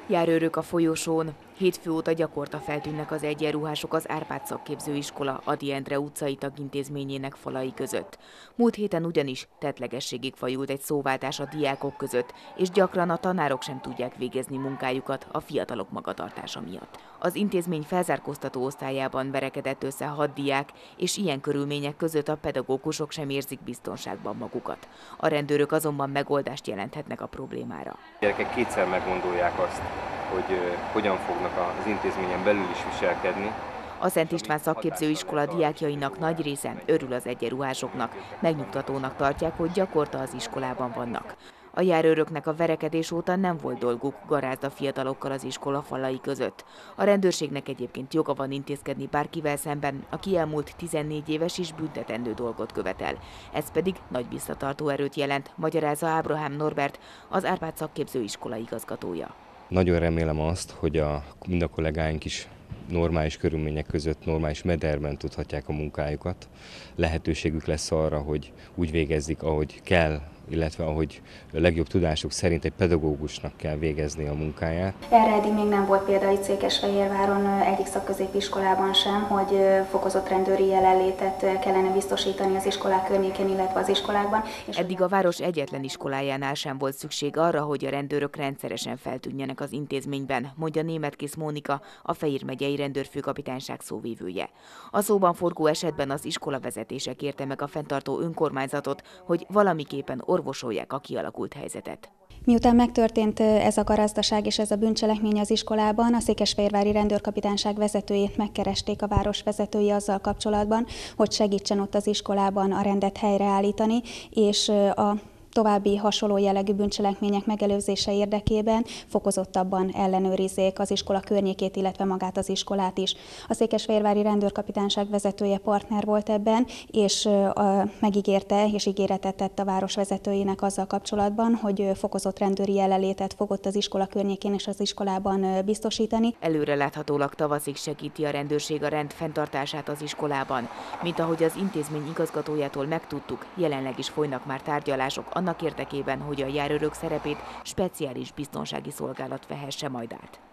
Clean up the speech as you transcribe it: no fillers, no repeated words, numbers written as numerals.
Járőrök a folyosón. Hétfő óta gyakorta feltűnnek az egyenruhások az Árpád Szakképzőiskola Ady Endre utcai tagintézményének falai között. Múlt héten ugyanis tettlegességig fajult egy szóváltás a diákok között, és gyakran a tanárok sem tudják végezni munkájukat a fiatalok magatartása miatt. Az intézmény felzárkóztató osztályában verekedett össze 6 diák, és ilyen körülmények között a pedagógusok sem érzik biztonságban magukat. A rendőrök azonban megoldást jelenthetnek a problémára. A gyerekek kétszer meggondolják azt, hogy hogyan fognak az intézményen belül is viselkedni. A Szent István Szakképzőiskola diákjainak nagy része örül az egyenruhásoknak, megnyugtatónak tartják, hogy gyakorta az iskolában vannak. A járőröknek a verekedés óta nem volt dolguk garázda fiatalokkal az iskola falai között. A rendőrségnek egyébként joga van intézkedni bárkivel szemben, aki elmúlt 14 éves és büntetendő dolgot követel. Ez pedig nagy visszatartó erőt jelent, magyarázza Ábrahám Norbert, az Árpád Szakképzőiskola igazgatója. Nagyon remélem azt, hogy mind a kollégáink is normális körülmények között, normális mederben tudhatják a munkájukat. Lehetőségük lesz arra, hogy úgy végezzék, ahogy kell, illetve ahogy a legjobb tudásuk szerint egy pedagógusnak kell végezni a munkáját. Erre eddig még nem volt példa itt Székesfehérváron egyik szakközépiskolában sem, hogy fokozott rendőri jelenlétet kellene biztosítani az iskolák környékén, illetve az iskolákban. Eddig a város egyetlen iskolájánál sem volt szükség arra, hogy a rendőrök rendszeresen feltűnjenek az intézményben, mondja Németkész Mónika, a Fejér megyei rendőrfőkapitányság szóvivője. A szóban forgó esetben az iskola vezetése kérte meg a fenntartó önkormányzatot, hogy valamiképpen orvosolják a kialakult helyzetet. Miután megtörtént ez a garazdaság és ez a bűncselekmény az iskolában, a székesfehérvári rendőrkapitányság vezetőjét megkeresték a város vezetői azzal kapcsolatban, hogy segítsen ott az iskolában a rendet helyreállítani, és a további hasonló jellegű bűncselekmények megelőzése érdekében fokozottabban ellenőrizzék az iskola környékét, illetve magát az iskolát is. A székesfehérvári rendőrkapitányság vezetője partner volt ebben, és megígérte és ígéretet tett a város vezetőinek azzal kapcsolatban, hogy fokozott rendőri jelenlétet fog ott az iskola környékén és az iskolában biztosítani. Előreláthatólag tavaszig segíti a rendőrség a rend fenntartását az iskolában. Mint ahogy az intézmény igazgatójától megtudtuk, jelenleg is folynak már tárgyalások annak érdekében, hogy a járőrök szerepét speciális biztonsági szolgálat vehesse majd át.